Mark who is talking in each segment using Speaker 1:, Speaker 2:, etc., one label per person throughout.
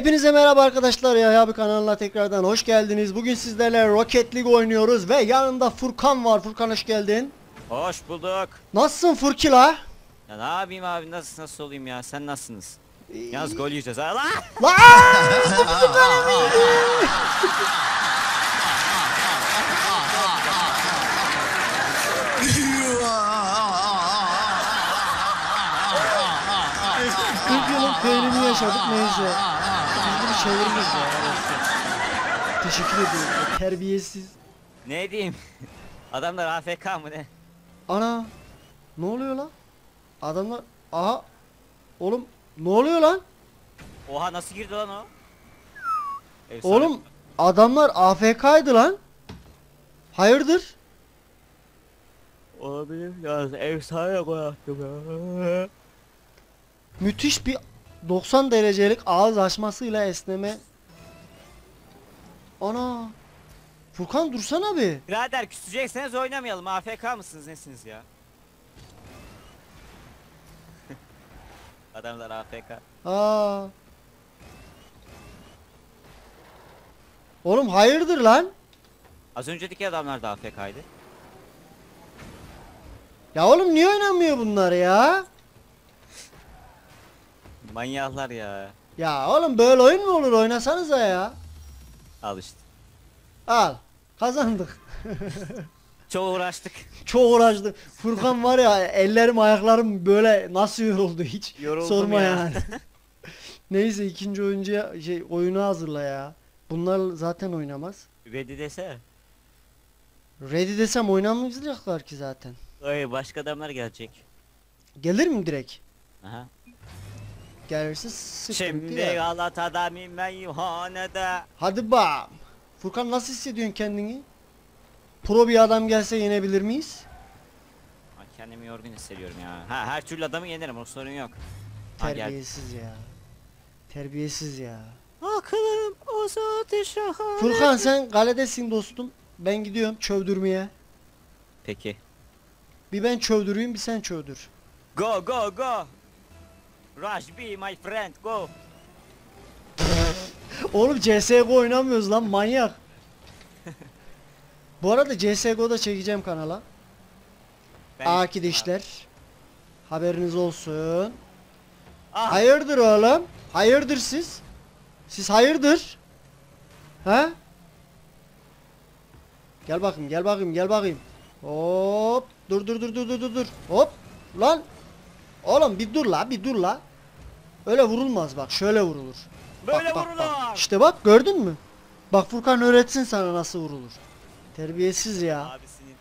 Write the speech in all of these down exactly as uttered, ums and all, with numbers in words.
Speaker 1: Hepinize merhaba arkadaşlar, ya abi kanalına tekrardan hoş geldiniz. Bugün sizlerle Rocket League oynuyoruz ve yanında Furkan var. Furkan hoş geldin.
Speaker 2: Hoş bulduk.
Speaker 1: Nasılsın Furkila?
Speaker 2: Ya ne yapayım abi, nasıl nasıl olayım ya, sen nasılsınız? Yalnız gol yiyeceğiz ha lan.
Speaker 1: Lan! kırk yılın peynini yaşadık, neyse. Biz bunu çeviririz ya. Teşekkür ediyorum. Terbiyesiz.
Speaker 2: Ne diyeyim? Adamlar A F K mı ne?
Speaker 1: Ana! Ne oluyor lan? Adamlar... Aha! Oğlum ne oluyor lan?
Speaker 2: Oha, nasıl girdi lan o? Efsane.
Speaker 1: Oğlum adamlar A F K'ydı lan. Hayırdır?
Speaker 2: Olabilir ya, efsane gol attım.
Speaker 1: Müthiş bir doksan derecelik ağız açmasıyla esneme. Ana! Furkan dursana bir.
Speaker 2: Birader, küsecekseniz oynamayalım. A F K mısınız nesiniz ya? Adamlar A F K.
Speaker 1: Aa. Oğlum hayırdır lan?
Speaker 2: Az önceki adamlar da A F K'ydı.
Speaker 1: Ya oğlum niye oynamıyor bunlar ya?
Speaker 2: Manyaklar ya.
Speaker 1: Ya oğlum böyle oyun mu olur? Oynasanıza ya.
Speaker 2: Al işte.
Speaker 1: Al. Kazandık.
Speaker 2: Çok uğraştık.
Speaker 1: Çok uğraştı. Furkan var ya, ellerim ayaklarım böyle nasıl yoruldu hiç
Speaker 2: Yoruldum
Speaker 1: sorma
Speaker 2: ya.
Speaker 1: yani. Neyse, ikinci oyuncuya şey oyunu hazırla ya. Bunlar zaten oynamaz.
Speaker 2: Ready dese.
Speaker 1: Ready desem oynamayacaklar ki zaten.
Speaker 2: Ay, başka adamlar gelecek.
Speaker 1: Gelir mi direkt?
Speaker 2: Aha.
Speaker 1: Gelirse sıkıntı
Speaker 2: Şimdi
Speaker 1: ya.
Speaker 2: Galata'da meyhanede.
Speaker 1: Hadi bak. Furkan nasıl hissediyorsun kendini? Pro bir adam gelse yenebilir miyiz?
Speaker 2: Ha, kendimi yorgun hissediyorum ya. Ha, her türlü adamı yenerim, o sorun yok. Ha, gel.
Speaker 1: Terbiyesiz ya. Terbiyesiz ya.
Speaker 2: Aklım uzat şahane.
Speaker 1: Furkan sen kaledesin dostum. Ben gidiyorum çövdürmeye.
Speaker 2: Peki.
Speaker 1: Bir ben çövdüreyim, bir sen çövdür.
Speaker 2: Go go go. Rush be my friend, go.
Speaker 1: Oğlum C S G O oynamıyoruz lan, manyak. Bu arada C S G O'da çekeceğim kanala.
Speaker 2: Ben
Speaker 1: Arkadaşlar. Haberiniz olsun.
Speaker 2: Ah,
Speaker 1: Hayırdır oğlum? Hayırdır siz? Siz hayırdır? He? Gel bakayım, gel bakayım, gel bakayım. Hop! Dur dur dur dur dur dur dur. Hop! Lan! Oğlum bir dur la, bir dur la. Öyle vurulmaz bak, şöyle vurulur.
Speaker 2: böyle
Speaker 1: Bak, bak,
Speaker 2: vurulur.
Speaker 1: bak. İşte bak, gördün mü? Bak Furkan öğretsin sana nasıl vurulur. Terbiyesiz ya.
Speaker 2: Abisinin.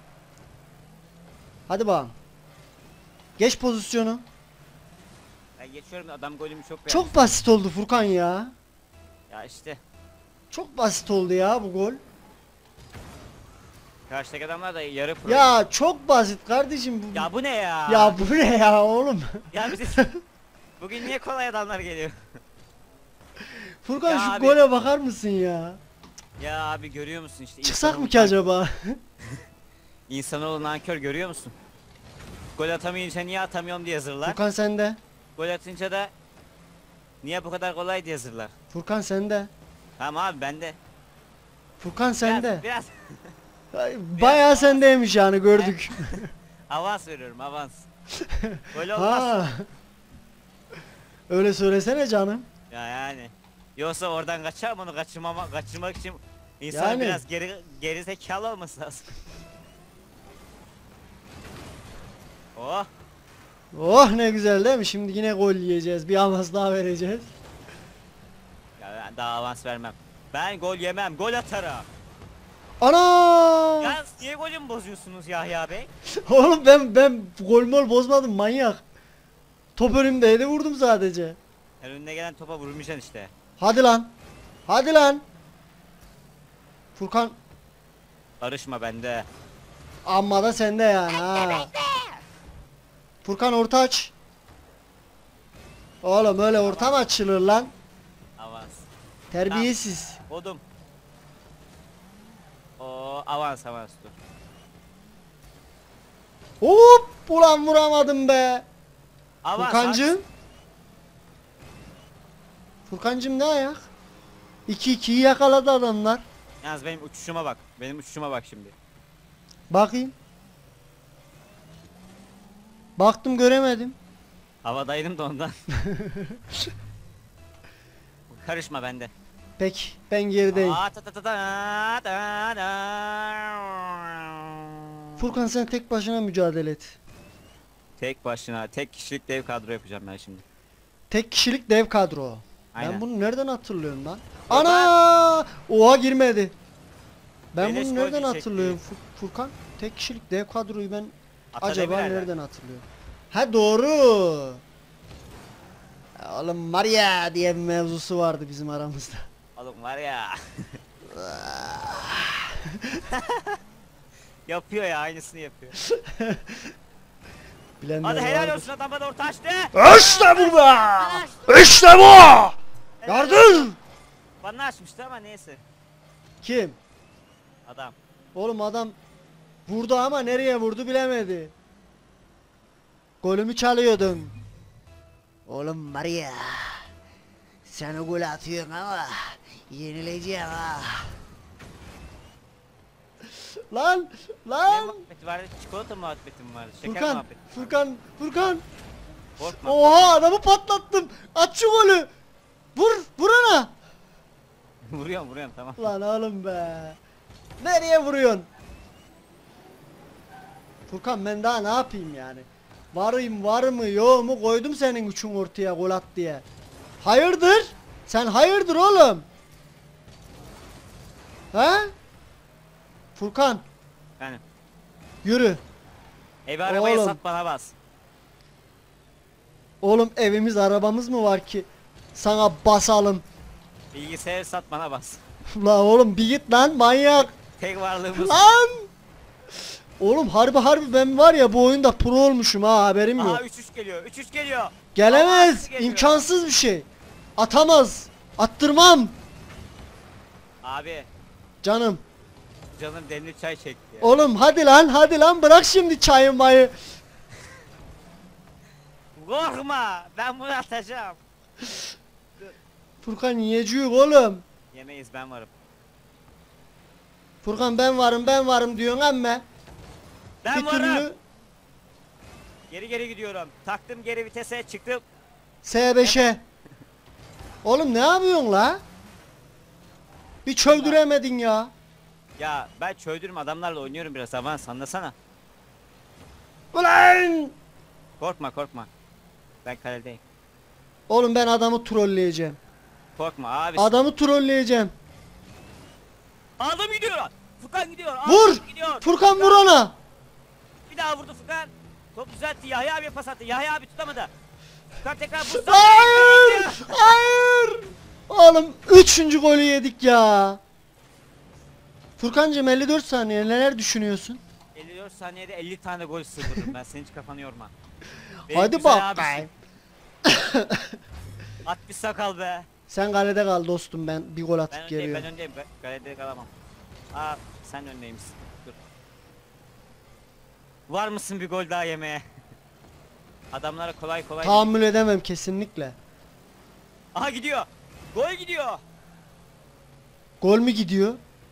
Speaker 1: Hadi bakalım. Geç pozisyonu.
Speaker 2: Ben geçiyorum, adam golümü çok beğendi.
Speaker 1: Çok basit oldu Furkan ya.
Speaker 2: Ya işte.
Speaker 1: Çok basit oldu ya bu gol.
Speaker 2: Karşıdaki adamlar da yarı pro.
Speaker 1: Ya çok basit kardeşim bu.
Speaker 2: Ya bu ne ya?
Speaker 1: Ya bu ne ya oğlum?
Speaker 2: Ya bizi... Bugün niye kolay adamlar geliyor?
Speaker 1: Furkan
Speaker 2: Ya
Speaker 1: şu
Speaker 2: abi.
Speaker 1: gole bakar mısın ya?
Speaker 2: Ya abi, görüyor musun işte?
Speaker 1: Çıksak
Speaker 2: insanın
Speaker 1: mı ki
Speaker 2: nank-
Speaker 1: acaba?
Speaker 2: İnsanoğlu nankör, görüyor musun? Gol atamayınca niye atamıyorum diye yazırlar.
Speaker 1: Furkan sende.
Speaker 2: Gol atınca da niye bu kadar kolay diye yazırlar.
Speaker 1: Furkan sende.
Speaker 2: Tamam abi, bende.
Speaker 1: Furkan sende.
Speaker 2: Biraz, biraz
Speaker 1: Ay, bayağı sendeymiş yani, gördük.
Speaker 2: avans veriyorum, avans. Gol olmaz.
Speaker 1: Ha. Öyle söylesene canım.
Speaker 2: Ya yani. Yoksa oradan kaçar, onu kaçırmama, kaçırmak için insan
Speaker 1: Yani.
Speaker 2: biraz geri geri zekalı olması lazım. Oh.
Speaker 1: Oh ne güzel değil mi? Şimdi yine gol yiyeceğiz. Bir avans daha vereceğiz.
Speaker 2: Ya ben daha avans vermem. Ben gol yemem, gol atarım.
Speaker 1: Ana!
Speaker 2: Ya niye golümü bozuyorsunuz Yahya Bey?
Speaker 1: Oğlum ben ben gol mol bozmadım, manyak. Top önümdeydi, vurdum sadece.
Speaker 2: Her önüne gelen topa vurmayacaksın işte.
Speaker 1: Hadi lan. Hadi lan. Furkan
Speaker 2: Karışma bende.
Speaker 1: amma da sende yani ha. Furkan orta aç. Oğlum öyle orta mı açılır lan?
Speaker 2: Avans.
Speaker 1: Terbiyesiz.
Speaker 2: Odum. O avans avans dur.
Speaker 1: Hop! Ulan vuramadım be.
Speaker 2: Avans.
Speaker 1: Furkancığım. Furkancım ne ayak? iki ikiyi yakaladı adamlar.
Speaker 2: Yalnız benim uçuşuma bak. Benim uçuşuma bak şimdi.
Speaker 1: Bakayım. Baktım göremedim.
Speaker 2: Havadaydım da ondan. Karışma bende.
Speaker 1: Peki ben gerideyim.
Speaker 2: Aa, ta ta ta ta ta ta.
Speaker 1: Furkan sen tek başına mücadele et.
Speaker 2: Tek başına, tek kişilik dev kadro yapacağım ben şimdi.
Speaker 1: Tek kişilik dev kadro.
Speaker 2: Aynen.
Speaker 1: Ben bunu nereden hatırlıyorum lan?
Speaker 2: Furkan.
Speaker 1: Ana! Oha girmedi. Ben
Speaker 2: Beleş
Speaker 1: bunu
Speaker 2: gol
Speaker 1: nereden
Speaker 2: diyecekti.
Speaker 1: hatırlıyorum Fur- Furkan? Tek kişilik dev kadroyu ben
Speaker 2: Ata
Speaker 1: acaba
Speaker 2: Demirer'den.
Speaker 1: nereden hatırlıyorum? Ha doğru. Ya oğlum var ya diye bir mevzusu vardı bizim aramızda.
Speaker 2: Oğlum var ya. Yapıyor ya, aynısını yapıyor.
Speaker 1: Bilenler
Speaker 2: Hadi helal
Speaker 1: vardır.
Speaker 2: olsun, adam bana orta açtı.
Speaker 1: İşte bu be! İşte bu! Yardım!
Speaker 2: Bana açmıştı ama neyse.
Speaker 1: Kim?
Speaker 2: Adam.
Speaker 1: Oğlum adam vurdu ama nereye vurdu bilemedi. Golümü çalıyordun. Oğlum var ya. Sen o gol atıyorsun ama yenileceğim ha. Lan
Speaker 2: Ne
Speaker 1: lan
Speaker 2: muhabbeti vardı? Çikolata muhabbeti mi vardı? Şeker
Speaker 1: Furkan
Speaker 2: muhabbeti mi vardı?
Speaker 1: Furkan Furkan
Speaker 2: Korkma.
Speaker 1: Oha adamı patlattım. At şu golü. Vur vur ona.
Speaker 2: Vuruyorum vuruyorum tamam.
Speaker 1: Lan oğlum be. Nereye vuruyorsun? Furkan ben daha ne yapayım yani? Varayım var mı yok mu koydum senin üçün ortaya gol at diye. Hayırdır? Sen hayırdır oğlum? He? Furkan
Speaker 2: Yani
Speaker 1: yürü.
Speaker 2: evi arabayı
Speaker 1: Oğlum.
Speaker 2: sat bana bas.
Speaker 1: Oğlum evimiz arabamız mı var ki? Sana basalım.
Speaker 2: Bilgisayarı sat bana bas.
Speaker 1: La oğlum bir git lan manyak.
Speaker 2: Tek varlığımız.
Speaker 1: Lan! Oğlum harbi harbi ben var ya bu oyunda pro olmuşum ha haberim yok.
Speaker 2: Aha üç üç geliyor. üç üç geliyor. Aha,
Speaker 1: Gelemez.
Speaker 2: üç geliyor.
Speaker 1: İmkansız bir şey. Atamaz. Attırmam.
Speaker 2: Abi
Speaker 1: Canım.
Speaker 2: canım demli çay çekti ya.
Speaker 1: Oğlum hadi lan hadi lan bırak şimdi çayı mayı.
Speaker 2: Korkma, ben bunu atacağım.
Speaker 1: Furkan yiyecek oğlum.
Speaker 2: Yemeyiz, ben varım.
Speaker 1: Furkan ben varım ben varım diyorsun ama
Speaker 2: Ben
Speaker 1: bir
Speaker 2: varım.
Speaker 1: türlü
Speaker 2: Geri geri gidiyorum. Taktım geri vitese, çıktım.
Speaker 1: S beşe. Oğlum ne yapıyorsun la? Bir çöldüremedin ya.
Speaker 2: Ya ben çöldürüm, adamlarla oynuyorum biraz, avans anlasana.
Speaker 1: Ulan!
Speaker 2: Korkma korkma. Ben kaledeyim.
Speaker 1: Oğlum ben adamı trolleyeceğim.
Speaker 2: Korkma abi.
Speaker 1: Adamı trolleyeceğim.
Speaker 2: Adam gidiyor. Furkan gidiyor. Adam
Speaker 1: Vur!
Speaker 2: Gidiyor.
Speaker 1: Furkan vur ona.
Speaker 2: Bir daha vurdu Furkan. Top düzeltti. Yahya abi pas attı. Yahya abi tutamadı. Furkan tekrar vurdu.
Speaker 1: Hayır! Hayır! Oğlum üçüncü golü yedik ya. Furkancığım elli dört saniye neler düşünüyorsun?
Speaker 2: elli dört saniyede elli tane gol sığdırırım ben. Sen hiç kafanı yorma. Benim
Speaker 1: Hadi
Speaker 2: güzel
Speaker 1: bak
Speaker 2: abisin.
Speaker 1: be.
Speaker 2: At bir sakal be.
Speaker 1: Sen kalede kal dostum ben bir gol
Speaker 2: Ben
Speaker 1: atıp
Speaker 2: öndeyim, ben
Speaker 1: geliyorum.
Speaker 2: öndeyim. Ga- Galede kalamam. Aa, sen öndeymişsin. Dur. Var mısın bir gol daha yemeye? Adamlara kolay kolay.
Speaker 1: Tahammül edemem kesinlikle.
Speaker 2: Aha gidiyor. Gol gidiyor.
Speaker 1: Gol mü gidiyor?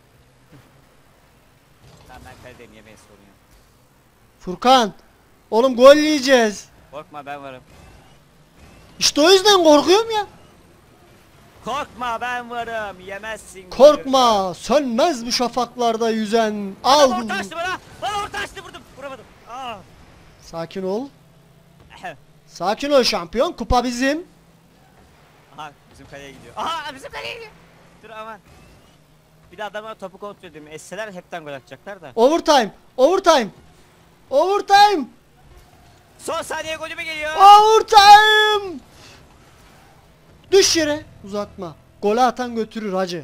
Speaker 2: Tamam ben kaledeyim, yemeğe sorun yok.
Speaker 1: Furkan. Oğlum gol yiyeceğiz.
Speaker 2: Korkma, ben varım.
Speaker 1: İşte o yüzden korkuyorum ya.
Speaker 2: Korkma, ben varım. Yemezsin. golü.
Speaker 1: Korkma. Sönmez bu şafaklarda yüzen.
Speaker 2: Adam
Speaker 1: Al.
Speaker 2: orta açtı bana. Bana orta açtı, vurdum. Vuramadım. Aa.
Speaker 1: Sakin ol. Sakin ol şampiyon. Kupa bizim.
Speaker 2: Aha bizim kaleye gidiyor. Aha bizim kaleye gidiyor. Dur aman. Bir de adamlar topu kontrol edeyim. Esseler hepten gol atacaklar da.
Speaker 1: Overtime. Overtime. Overtime.
Speaker 2: Son saniye golüme geliyor.
Speaker 1: Overtime. Düş yere. Uzatma. Golü atan götürür hacı.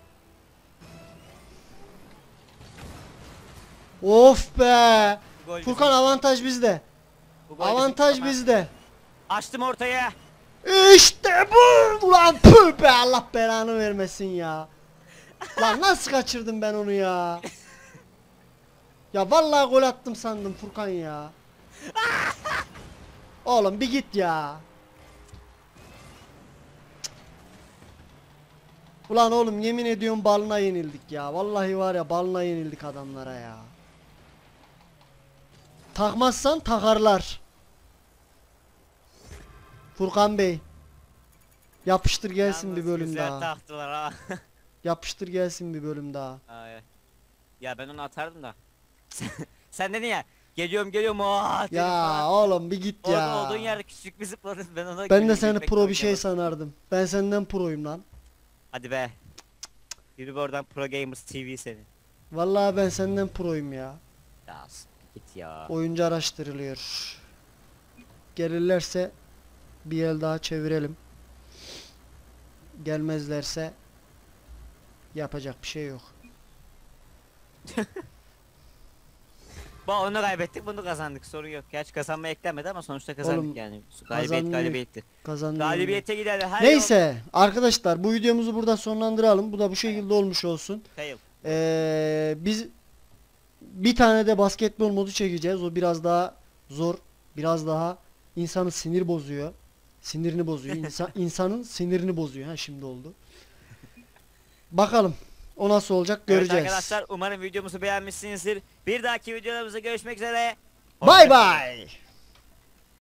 Speaker 1: Of be.
Speaker 2: Bu gol
Speaker 1: Furkan
Speaker 2: bizim.
Speaker 1: avantaj bizde.
Speaker 2: Bu gol bizim.
Speaker 1: Avantaj
Speaker 2: Tamam.
Speaker 1: bizde.
Speaker 2: Açtım ortaya.
Speaker 1: İşte bu. Ulan püh be Allah belanı vermesin ya. Lan nasıl kaçırdım ben onu ya. Ya vallahi gol attım sandım Furkan ya. Oğlum bir git ya. Ulan oğlum yemin ediyorum balına yenildik ya. Vallahi var ya balına yenildik adamlara ya. Takmazsan takarlar. Furkan Bey. Yapıştır gelsin
Speaker 2: Yalnız
Speaker 1: bir bölüm
Speaker 2: güzel
Speaker 1: daha.
Speaker 2: taktılar ha.
Speaker 1: Yapıştır gelsin bir bölüm daha.
Speaker 2: Ay. Ya ben onu atardım da. Sen, sen dedin ya. Geliyorum geliyorum o.
Speaker 1: Ya oğlum bir git
Speaker 2: Orada
Speaker 1: ya.
Speaker 2: olduğun yerde küçük bir zıpladın. Ben ona
Speaker 1: Ben de
Speaker 2: gülüyorum,
Speaker 1: seni
Speaker 2: gülmek
Speaker 1: pro bir şey
Speaker 2: zorunda.
Speaker 1: sanardım. Ben senden proyum lan.
Speaker 2: Hadi be. Yürü be oradan Pro Gamers T V seni.
Speaker 1: Vallahi ben senden proyum ya.
Speaker 2: Ya s- git ya.
Speaker 1: Oyuncu araştırılıyor. Gelirlerse bir el daha çevirelim. Gelmezlerse yapacak bir şey yok.
Speaker 2: Bak onu kaybettik bunu kazandık sorun yok. Gerçi kazanma eklenmedi ama sonuçta kazandık
Speaker 1: Oğlum,
Speaker 2: yani. Galibiyet
Speaker 1: kazanmayı-
Speaker 2: galibiyetti.
Speaker 1: Kazandım.
Speaker 2: Galibiyete gidelim. Her
Speaker 1: Neyse arkadaşlar bu videomuzu burada sonlandıralım. Bu da bu şekilde olmuş olsun.
Speaker 2: Fail.
Speaker 1: Ee, biz bir tane de basketbol modu çekeceğiz. O biraz daha zor, biraz daha insanın sinir bozuyor. Sinirini bozuyor. İnsan, insanın sinirini bozuyor. Ha şimdi oldu. Bakalım o nasıl olacak göreceğiz.
Speaker 2: Evet arkadaşlar umarım videomuzu beğenmişsinizdir. Bir dahaki videolarımızda görüşmek üzere.
Speaker 1: Bay bay.